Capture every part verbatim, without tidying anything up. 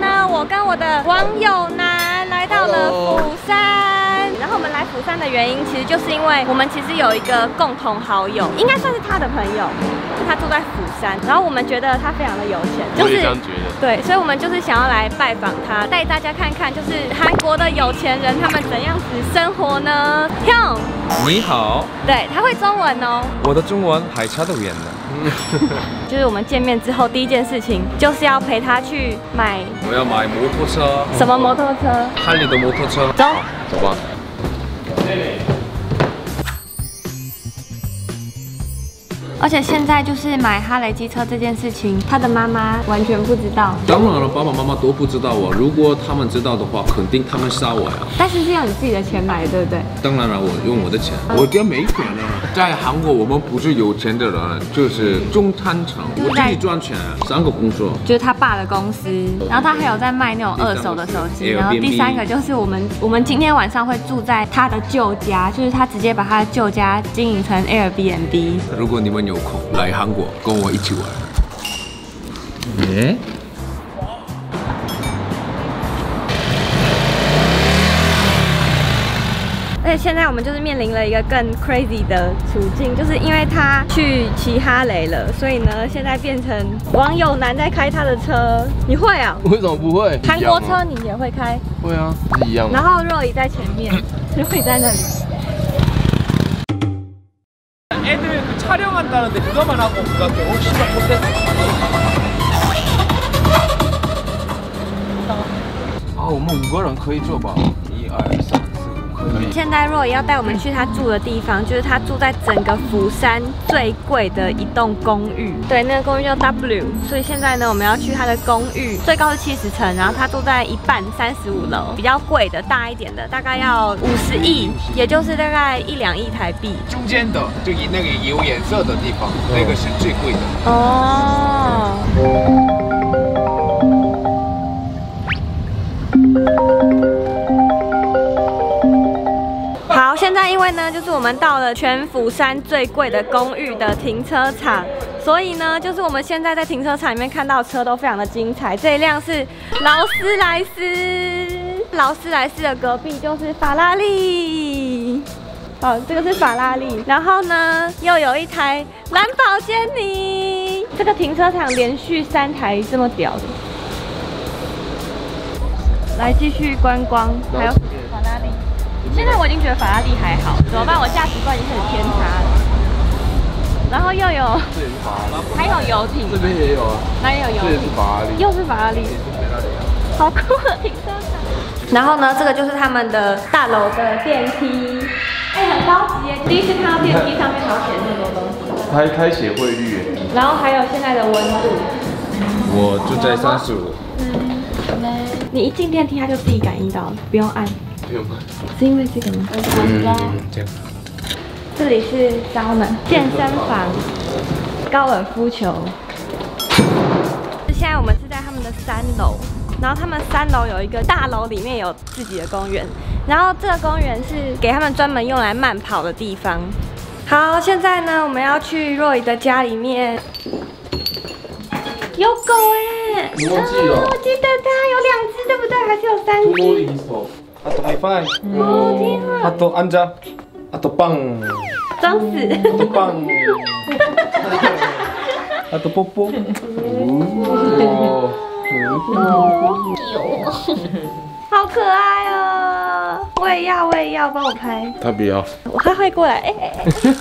呢，我跟我的网友男来到了釜山。然后我们来釜山的原因，其实就是因为我们其实有一个共同好友，应该算是他的朋友，他住在釜山。然后我们觉得他非常的有钱，就是我也这样觉得。对， 所以我们就是想要来拜访他，带大家看看，就是韩国的有钱人他们怎样子生活呢？Hyung， 你好， 对，他会中文哦。 我的中文还差得远呢。 就是我们见面之后第一件事情，就是要陪他去买。 我要买摩托车。 什么摩托车？ 哈利的摩托车。 走， 走吧。 而且现在就是买哈雷机车这件事情，他的妈妈完全不知道。 当然了，爸爸妈妈都不知道我。如果他们知道的话，肯定他们杀我呀。 但是是用你自己的钱买，对不对？ 当然了，我用我的钱。我家没钱啊。在韩国，我们不是有钱的人，就是中产层。我自己赚钱，三个工作。 就是他爸的公司，然后他还有在卖那种二手的手机。然后第三个就是我们，我们今天晚上会住在他的旧家，就是他直接把他的旧家经营成 Airbnb。 如果你们有空来韩国跟我一起玩。耶！ 而且现在我们就是面临了一个更 crazy 的处境，就是因为他去骑哈雷了，所以呢，现在变成网友男在开他的车。你会啊？ 为什么不会？ 韩国车你也会开？ 会啊，是一样。 然后若仪在前面，若仪在那里。 애들 그 촬영한다는데 그거만 하고 갈게. 혹시나 못했어. 아, 我们五个人可以坐吧？一二三四五，可以。 现在若仪要带我们去他住的地方，就是他住在整个釜山最贵的一栋公寓。对，那个公寓叫 W。所以现在呢，我们要去他的公寓，最高是七十层，然后他住在一半三十五楼，比较贵的大一点的，大概要五十亿，也就是大概一两亿台币。 中间的就那个有颜色的地方，那个是最贵的。 哦。好，现在因为呢，就是我们到了全釜山最贵的公寓的停车场，所以呢，就是我们现在在停车场里面看到车都非常的精彩。这一辆是劳斯莱斯，劳斯莱斯的隔壁就是法拉利。 哦，这个是法拉利，然后呢，又有一台兰博基尼。这个停车场连续三台这么屌的，来继续观光，还有法拉利。现在我已经觉得法拉利还好，怎么办？我价值观已经很偏差了。然后又有，还有游艇， 这边也有啊， 哪里有游艇？ 这也是法拉利， 又是法拉利，好酷的停车场。然后呢，这个就是他们的大楼的电梯。 哎，很高级耶！第一次看到电梯上面还要写那么多东西。 开开写汇率。 然后还有现在的温度。 我住在三十五。 你一进电梯，它就自己感应到了，不用按。 不用按。 是因为这个吗？ 嗯，这样。 这里是招门健身房、高尔夫球。现在我们是在他们的三楼。 然后他们三楼有一个大楼，里面有自己的公园。然后这个公园是给他们专门用来慢跑的地方。好，现在呢，我们要去若仪的家里面。有狗哎！ 你忘记了？ 我记得它有两只，对不对？还是有三只？ 玻璃手。啊，都没放。 哦天啊！ 啊，都按着。啊，都棒。 装死。 都棒。啊，都波波。哦。 有，好可爱哦！我也要，我也要，帮我拍。 他不要。 我还会过来，哎哎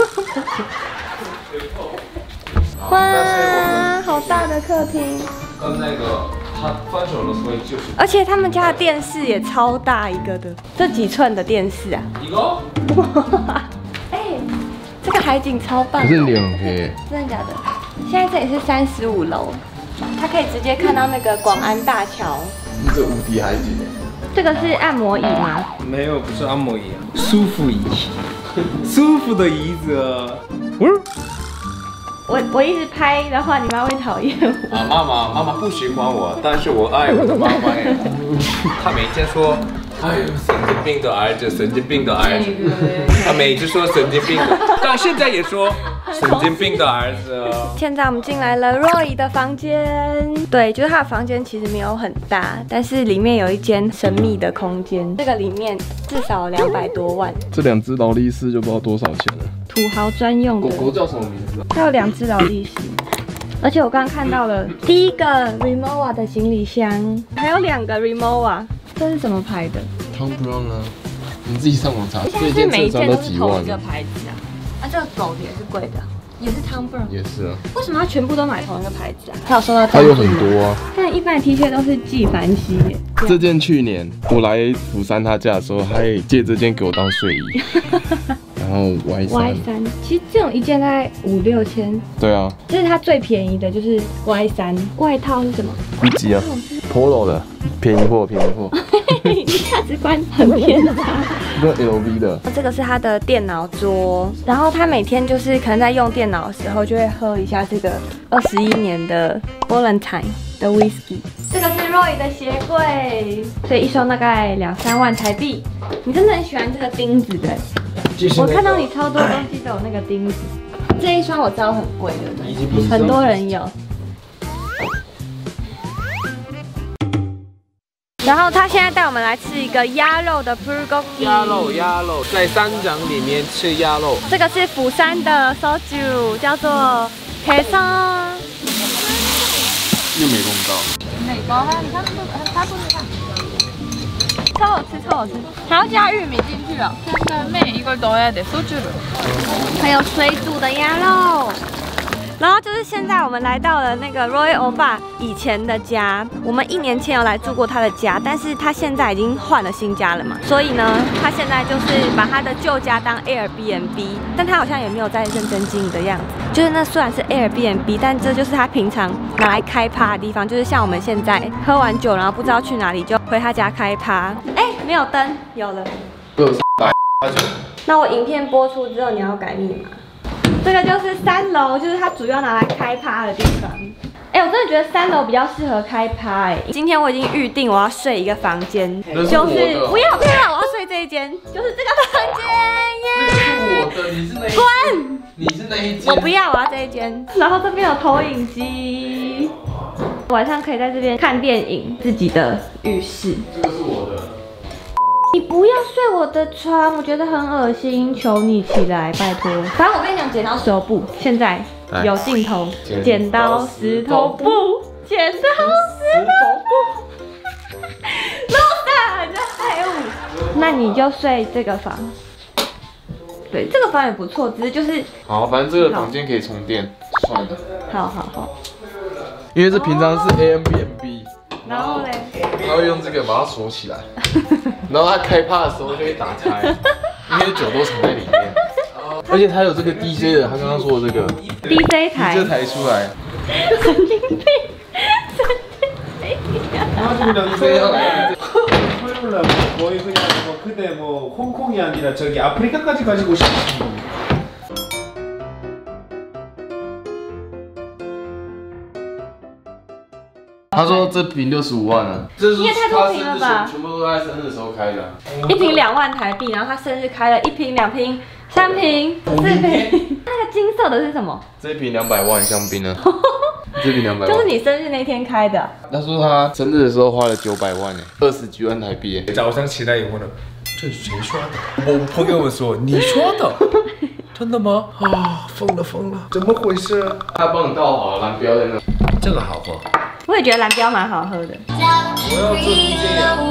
哎！哇，好大的客厅。 跟那个他分手了，所以就是。 而且他们家的电视也超大一个的，这几寸的电视啊！ 一个。 哇，哎，这个海景超棒。 是两黑。 真的假的？现在这里是三十五楼。 它可以直接看到那个广安大桥。 这无敌海景。 这个是按摩椅吗？ 没有，不是按摩椅啊，舒服椅，舒服的椅子啊。嗯。 我我一直拍的话，你妈会讨厌我。 啊，妈妈，妈妈不喜欢我，但是我爱我的妈妈呀。她每天说，哎呦，神经病的儿子，神经病的儿子。她每次说神经病的，但现在也说。 神经病的儿子哦。 现在我们进来了 Roy 的房间，对，就是他的房间其实没有很大，但是里面有一间神秘的空间，这个里面至少两百多万。 这两只劳力士就不知道多少钱了。 土豪专用的。 狗狗叫什么名字啊？ 它有两只劳力士。而且我刚刚看到了第一个 Rimowa 的行李箱，还有两个 Rimowa， 这是什么牌的 ？Tom Brown 啊，你自己上网查。 现在是每一件都是同一个牌子啊。啊，这个狗的也是贵的，也是 Tom Brown。也是啊。为什么要全部都买同一个牌子啊？它有收到。 它有很多啊。 但一般的 T 恤都是纪梵希耶。 这件去年我来釜山他家的时候，他也借这件给我当睡衣。然后 Y 三 Y 三，其实这种一件大概五六千。 对啊， 这是它最便宜的，就是 Y 三。外套是什么？ 一级啊 ，Polo 的，便宜货，便宜货。 你价值观很偏差。 这 L V 的。 这个是他的电脑桌，然后他每天就是可能在用电脑的时候，就会喝一下这个二十一年的 Valentine 的 Whisky。这个是 Roy 的鞋柜，所以一双大概两三万台币。你真的很喜欢这个钉子的。我看到你超多东西都有那个钉子，这一双我知道很贵的，很多人有。然后他现在带我们来吃一个鸭肉的 bulgogi。 鸭肉，鸭肉，在三江里面吃鸭肉。 这个是釜山的 soju， 叫做黑松。 又没弄到。 美国，你看这个，它不是看。 超好吃，超好吃，还要加玉米进去哦。 그다음에 이걸 넣어야 돼, 소주를。 还有水煮的鸭肉。然后就是现在我们来到了那个 Roy 欧巴以前的家，我们一年前有来住过他的家，但是他现在已经换了新家了嘛，所以呢，他现在就是把他的旧家当 Airbnb， 但他好像也没有在认真经营的样子。就是那虽然是 Airbnb， 但这就是他平常拿来开趴的地方，就是像我们现在喝完酒，然后不知道去哪里，就回他家开趴。哎，没有灯，有了。那我影片播出之后，你要改密码。 这个就是三楼，就是它主要拿来开趴的地方。哎、欸，我真的觉得三楼比较适合开趴。哎，今天我已经预定我要睡一个房间，就是不要不要，我要睡这一间，就是这个房间耶。 这是我的，你是哪一间？ 滚！ 你是哪一间？ 我不要，我要这一间。然后这边有投影机，晚上可以在这边看电影，自己的浴室。 这个是我的。 你不要睡我的床，我觉得很恶心，求你起来，拜托。反正我跟你讲，剪刀石头布，现在有镜头，剪刀石头布，剪刀石头布。弄的，你这废物。那你就睡这个房。对，这个房也不错，只是就是…… 好，反正这个房间可以充电，算了。 好好好。 因为这平常是 Airbnb。 然后嘞， 他会用这个把它锁起来，然后他开趴的时候就会打开，因为酒都藏在里面。而且他有这个 D J 的，他刚刚说的这个 D J 台， 这台出来， 神经病，神经病。 헐물라 거의 그냥 뭐 그때 뭐 홍콩이 아니라 저기 아프리카까지 가지고 싶으신 겁니다. 他说这瓶六十五万啊，这是你也太多瓶了吧？ 全部都在生日的时候开的。 一瓶两万台币，然后他生日开了一瓶、两瓶、三瓶、四瓶。那个金色的是什么？ 这瓶两百万香槟呢？这瓶两百万。 就是你生日那天开的。 他说他生日的时候花了九百万呢，二十几万台币。 早上起来以后呢，这是谁刷的？我朋友们说你刷的。 真的吗？啊，疯了疯了，怎么回事？ 他帮你倒好了，蓝标在那。 这个好喝。 我也觉得蓝标蛮好喝的。 我要做 D J 啊。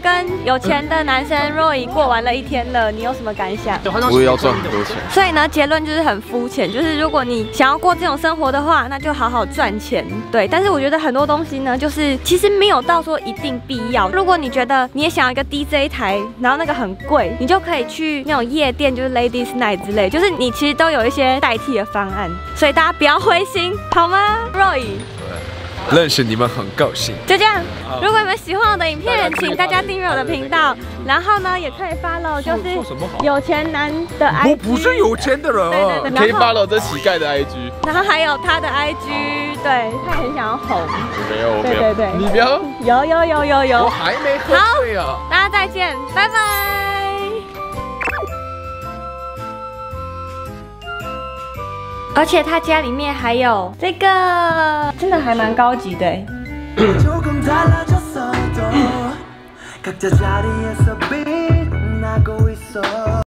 跟有钱的男生 Roy 过完了一天了，你有什么感想？ 我也要赚很多钱。 所以呢，结论就是很肤浅，就是如果你想要过这种生活的话，那就好好赚钱。对，但是我觉得很多东西呢，就是其实没有到说一定必要。如果你觉得你也想要一个 D J 台，然后那个很贵，你就可以去那种夜店，就是 Ladies Night 之类，就是你其实都有一些代替的方案，所以大家不要灰心，好吗 ？Roy。 认识你们很高兴。 就这样，如果你们喜欢我的影片，請大家訂閱我的頻道，然後呢，也可以 follow 就是有錢男的 I G。 我不是有錢的人。 對對對， 可以 follow 這乞丐的 I G。 然後還有他的 I G， 對，他很想要紅。 沒有，我沒有。 對對對， 你不要。 有有有有有。 我還沒喝醉啊。 大家再見，拜拜。而且他家里面还有这个，真的还蛮高级的。 조금 달라졌어도 각자 자리에서 빛나고 있어